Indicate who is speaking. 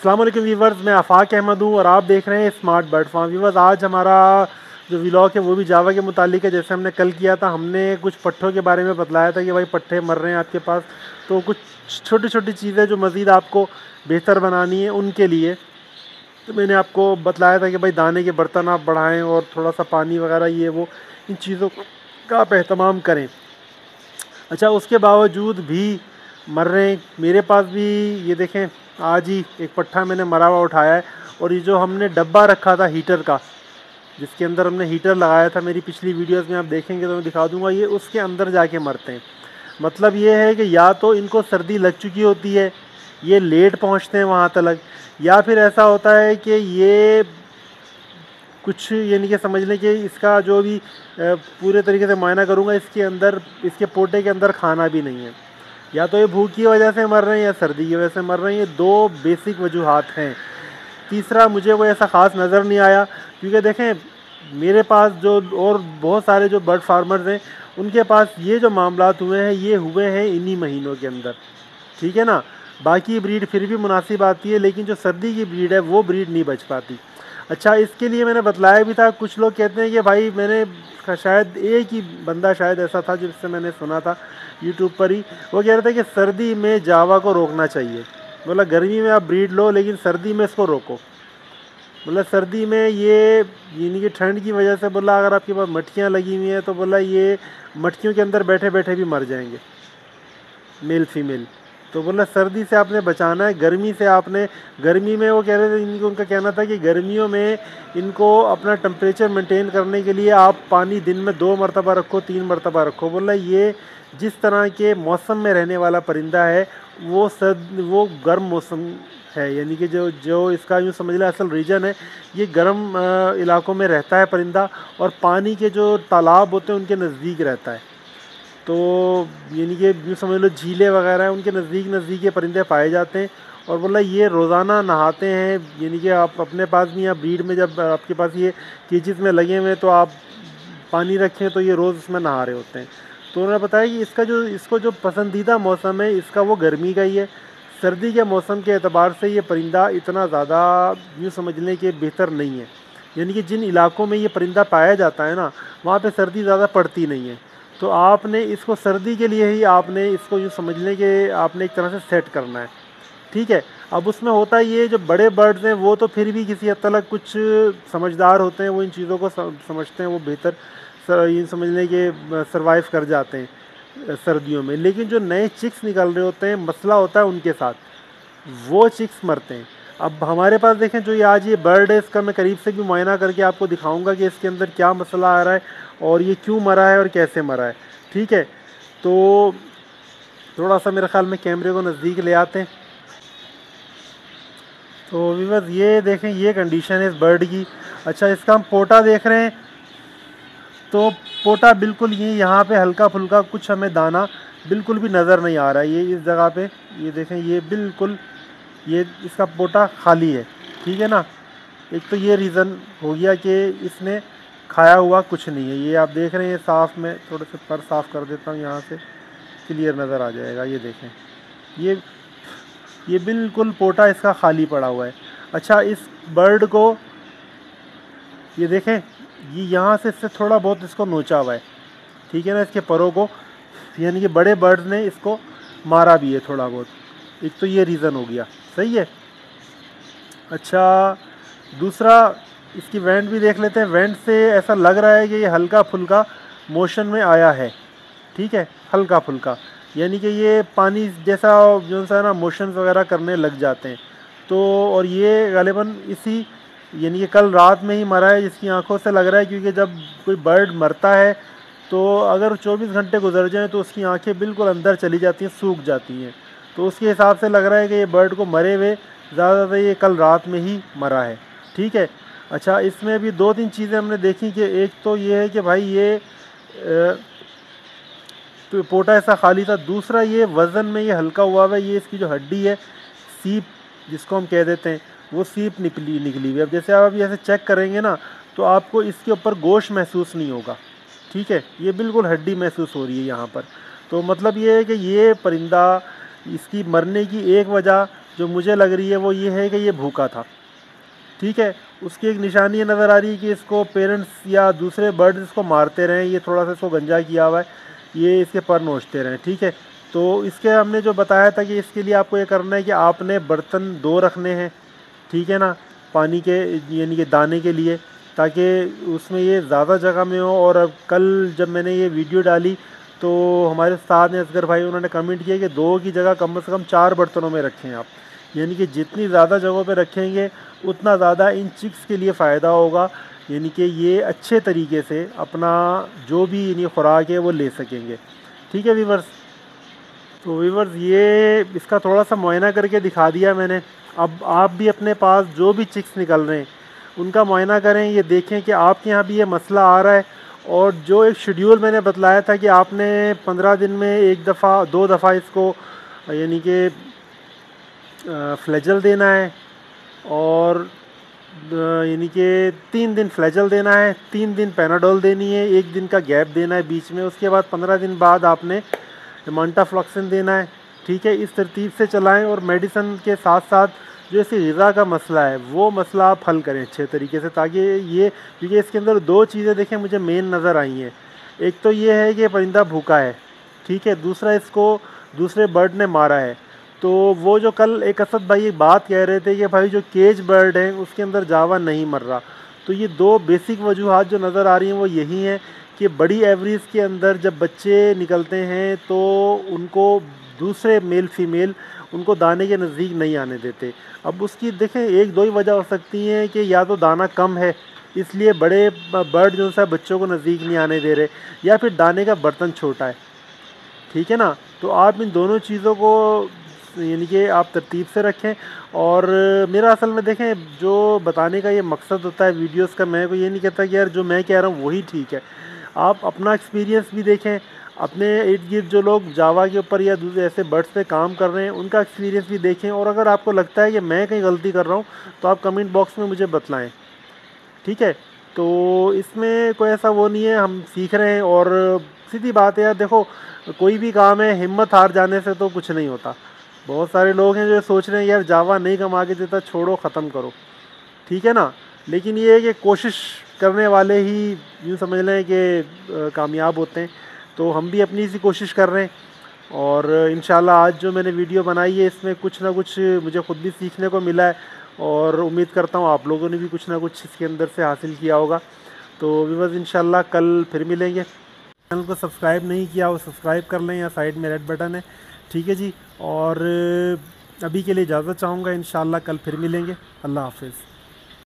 Speaker 1: अस्सलाम वालेकुम व्यूवर्स, मैं आफाक अहमद हूँ और आप देख रहे हैं स्मार्ट बर्ड फार्म। व्यूवर्स, आज हमारा जो व्लॉग है वो भी जावा के मुतालिक है। जैसे हमने कल किया था, हमने कुछ पट्ठों के बारे में बतलाया था कि भाई पट्ठे मर रहे हैं आपके पास, तो कुछ छोटी छोटी चीज़ें जो मज़ीद आपको बेहतर बनानी है उनके लिए तो मैंने आपको बतलाया था कि भाई दाने के बर्तन आप बढ़ाएँ और थोड़ा सा पानी वगैरह ये वो इन चीज़ों का आप एहतमाम करें। अच्छा, उसके बावजूद भी मर रहे हैं। मेरे पास भी ये देखें, आज ही एक पट्ठा मैंने मरा हुआ उठाया है। और ये जो हमने डब्बा रखा था हीटर का, जिसके अंदर हमने हीटर लगाया था, मेरी पिछली वीडियोस में आप देखेंगे तो मैं दिखा दूंगा, ये उसके अंदर जाके मरते हैं। मतलब ये है कि या तो इनको सर्दी लग चुकी होती है, ये लेट पहुंचते हैं वहाँ तक, या फिर ऐसा होता है कि ये कुछ यानी कि समझ लें कि इसका जो भी पूरे तरीके से मुआयना करूँगा, इसके अंदर, इसके पोटे के अंदर खाना भी नहीं है। या तो ये भूख की वजह से मर रहे हैं या सर्दी की वजह से मर रहे हैं। ये दो बेसिक वजूहात हैं। तीसरा मुझे कोई ऐसा ख़ास नज़र नहीं आया, क्योंकि देखें मेरे पास जो और बहुत सारे जो बर्ड फार्मर्स हैं उनके पास ये जो मामलात हुए हैं ये हुए हैं इन्हीं महीनों के अंदर, ठीक है ना। बाकी ब्रीड फिर भी मुनासिब आती है, लेकिन जो सर्दी की ब्रीड है वो ब्रीड नहीं बच पाती। अच्छा, इसके लिए मैंने बतलाया भी था। कुछ लोग कहते हैं कि भाई, मैंने शायद एक ही बंदा शायद ऐसा था जिससे मैंने सुना था यूट्यूब पर ही, वो कह रहे थे कि सर्दी में जावा को रोकना चाहिए। बोला गर्मी में आप ब्रीड लो लेकिन सर्दी में इसको रोको। बोला सर्दी में ये यानी कि ठंड की वजह से, बोला अगर आपके पास मटकियाँ लगी हुई हैं तो बोला ये मटकियों के अंदर बैठे बैठे भी मर जाएंगे, मेल फीमेल। तो बोला सर्दी से आपने बचाना है, गर्मी से आपने, गर्मी में वो कह रहे थे, इनको उनका कहना था कि गर्मियों में इनको अपना टेम्परेचर मेंटेन करने के लिए आप पानी दिन में 2 मरतबा रखो, 3 मरतबा रखो। बोला ये जिस तरह के मौसम में रहने वाला परिंदा है वो गर्म मौसम है, यानी कि जो इसका यूँ समझ लें असल रीजन है, ये गर्म इलाकों में रहता है परिंदा, और पानी के जो तालाब होते हैं उनके नज़दीक रहता है। तो यानी कि यूँ समझ लो झीलें वगैरह हैं, उनके नज़दीक ये परिंदे पाए जाते हैं। और बोला ये रोज़ाना नहाते हैं, यानी कि आप अपने पास भी या ब्रीड में जब आपके पास ये केजेस में लगे हुए हैं तो आप पानी रखें तो ये रोज़ उसमें नहा रहे होते हैं। तो उन्होंने बताया कि इसको जो पसंदीदा मौसम है इसका वो गर्मी का ही है। सर्दी के मौसम के एतबार से ये परिंदा इतना ज़्यादा यूँ समझ लें कि बेहतर नहीं है। यानी कि जिन इलाकों में ये परिंदा पाया जाता है ना, वहाँ पे सर्दी ज़्यादा पड़ती नहीं है। तो आपने इसको सर्दी के लिए ही आपने इसको यूँ समझ लें कि आपने एक तरह से सेट करना है, ठीक है। अब उसमें होता ये, जो बड़े बर्ड्स हैं वो तो फिर भी किसी हद तक कुछ समझदार होते हैं, वो इन चीज़ों को समझते हैं, वो बेहतर ये समझ लें कि सर्वाइव कर जाते हैं सर्दियों में। लेकिन जो नए चिक्स निकल रहे होते हैं, मसला होता है उनके साथ, वो चिक्स मरते हैं। अब हमारे पास देखें, जो ये आज ये बर्ड है, इसका मैं करीब से भी मुआयना करके आपको दिखाऊंगा कि इसके अंदर क्या मसला आ रहा है और ये क्यों मरा है और कैसे मरा है, ठीक है। तो थोड़ा सा मेरे ख्याल में कैमरे को नज़दीक ले आते हैं। तो व्यूअर्स ये देखें, ये कंडीशन है इस बर्ड की। अच्छा, इसका हम पोटा देख रहे हैं, तो पोटा बिल्कुल ये यहाँ पे हल्का फुल्का कुछ हमें दाना बिल्कुल भी नज़र नहीं आ रहा है। ये इस जगह पे ये देखें, ये बिल्कुल ये इसका पोटा खाली है, ठीक है ना। एक तो ये रीज़न हो गया कि इसने खाया हुआ कुछ नहीं है। ये आप देख रहे हैं साफ़, में थोड़े से पर साफ़ कर देता हूँ, यहाँ से क्लियर नज़र आ जाएगा। ये देखें, ये बिल्कुल पोटा इसका खाली पड़ा हुआ है। अच्छा, इस बर्ड को ये देखें, ये यहाँ से इससे थोड़ा बहुत इसको नोचा हुआ है, ठीक है ना, इसके परों को, यानी कि बड़े बर्ड्स ने इसको मारा भी है थोड़ा बहुत। एक तो ये रीज़न हो गया, सही है। अच्छा, दूसरा इसकी वेंट भी देख लेते हैं। वेंट से ऐसा लग रहा है कि ये हल्का फुल्का मोशन में आया है, ठीक है, हल्का फुल्का, यानी कि ये पानी जैसा जो सा ना मोशंस वगैरह करने लग जाते हैं। तो और ये गालिबन इसी यानी कि कल रात में ही मरा है, जिसकी आंखों से लग रहा है, क्योंकि जब कोई बर्ड मरता है तो अगर 24 घंटे गुजर जाएं तो उसकी आंखें बिल्कुल अंदर चली जाती हैं, सूख जाती हैं। तो उसके हिसाब से लग रहा है कि ये बर्ड को मरे हुए ज़्यादातर ये कल रात में ही मरा है, ठीक है। अच्छा, इसमें भी 2-3 चीज़ें हमने देखी कि एक तो ये है कि भाई ये तो पोटा ऐसा खाली था। दूसरा, ये वज़न में ये हल्का हुआ है। ये इसकी जो हड्डी है, सीप जिसको हम कह देते हैं, वो सीप निकली हुई है। अब जैसे आप अभी ऐसे चेक करेंगे ना, तो आपको इसके ऊपर गोश्त महसूस नहीं होगा, ठीक है, ये बिल्कुल हड्डी महसूस हो रही है यहाँ पर। तो मतलब ये है कि ये परिंदा, इसकी मरने की एक वजह जो मुझे लग रही है वो ये है कि ये भूखा था। ठीक है, उसकी एक निशानी ये नज़र आ रही है कि इसको पेरेंट्स या दूसरे बर्ड्स इसको मारते रहें, ये थोड़ा सा इसको गंजा किया हुआ है, ये इसके पर नोचते रहें। ठीक है, तो इसके हमने जो बताया था कि इसके लिए आपको ये करना है कि आपने बर्तन 2 रखने हैं, ठीक है ना, पानी के यानी कि दाने के लिए, ताकि उसमें ये ज़्यादा जगह में हो। और अब कल जब मैंने ये वीडियो डाली तो हमारे साथ ने असगर भाई उन्होंने कमेंट किया कि 2 की जगह कम से कम 4 बर्तनों में रखें आप, यानी कि जितनी ज़्यादा जगहों पे रखेंगे उतना ज़्यादा इन चिक्स के लिए फ़ायदा होगा, यानी कि ये अच्छे तरीके से अपना जो भी यानी खुराक है वो ले सकेंगे। ठीक है वीवर्स, तो वीवर्स ये इसका थोड़ा सा मुआयना करके दिखा दिया मैंने। अब आप भी अपने पास जो भी चिक्स निकल रहे हैं उनका मुआयना करें, ये देखें कि आपके यहाँ भी ये मसला आ रहा है। और जो एक शेड्यूल मैंने बतलाया था कि आपने 15 दिन में 1 दफ़ा 2 दफ़ा इसको यानी कि फ्लैजल देना है, और यानी कि 3 दिन फ्लैजल देना है, 3 दिन पैनाडोल देनी है, 1 दिन का गैप देना है बीच में, उसके बाद 15 दिन बाद आपने मोंटाफ्लॉक्सिन देना है। ठीक है, इस तरतीब से चलाएं और मेडिसिन के साथ साथ जो इसकी ग़िज़ा का मसला है वो मसला आप हल करें अच्छे तरीके से, ताकि ये, क्योंकि इसके अंदर 2 चीज़ें देखें मुझे मेन नज़र आई हैं। एक तो ये है कि परिंदा भूखा है, ठीक है, दूसरा इसको दूसरे बर्ड ने मारा है। तो वो जो कल एक असद भाई एक बात कह रहे थे कि भाई जो केज बर्ड है उसके अंदर जावा नहीं मर रहा, तो ये 2 बेसिक वजूहात जो नज़र आ रही हैं वो यही हैं कि बड़ी एवरेज के अंदर जब बच्चे निकलते हैं तो उनको दूसरे मेल फीमेल उनको दाने के नज़दीक नहीं आने देते। अब उसकी देखें 1-2 ही वजह हो सकती हैं कि या तो दाना कम है इसलिए बड़े बर्ड जो सा बच्चों को नज़दीक नहीं आने दे रहे, या फिर दाने का बर्तन छोटा है। ठीक है ना, तो आप इन दोनों चीज़ों को यानी कि आप तरतीब से रखें। और मेरा असल में देखें जो बताने का ये मकसद होता है वीडियोस का, मैं को ये नहीं कहता कि यार जो मैं कह रहा हूँ वही ठीक है। आप अपना एक्सपीरियंस भी देखें, अपने इर्द गिर्द जो लोग जावा के ऊपर या दूसरे ऐसे बर्ड्स पे काम कर रहे हैं उनका एक्सपीरियंस भी देखें, और अगर आपको लगता है कि मैं कहीं गलती कर रहा हूँ तो आप कमेंट बॉक्स में मुझे बतलाएँ। ठीक है, तो इसमें कोई ऐसा वो नहीं है, हम सीख रहे हैं। और सीधी बात है यार, देखो कोई भी काम है हिम्मत हार जाने से तो कुछ नहीं होता। बहुत सारे लोग हैं जो सोच रहे हैं यार जावा नहीं कमा के देता, छोड़ो ख़त्म करो, ठीक है ना, लेकिन ये है कि कोशिश करने वाले ही यूँ समझ लें कि कामयाब होते हैं। तो हम भी अपनी सी कोशिश कर रहे हैं, और इंशाल्लाह आज जो मैंने वीडियो बनाई है इसमें कुछ ना कुछ मुझे ख़ुद भी सीखने को मिला है, और उम्मीद करता हूँ आप लोगों ने भी कुछ ना कुछ इसके अंदर से हासिल किया होगा। तो व्यूअर्स इंशाल्लाह कल फिर मिलेंगे। चैनल को सब्सक्राइब नहीं किया वो सब्सक्राइब कर लें, या साइड में रेड बटन है, ठीक है जी। और अभी के लिए इजाज़त चाहूँगा, इंशाल्लाह कल फिर मिलेंगे। अल्लाह हाफ़िज़।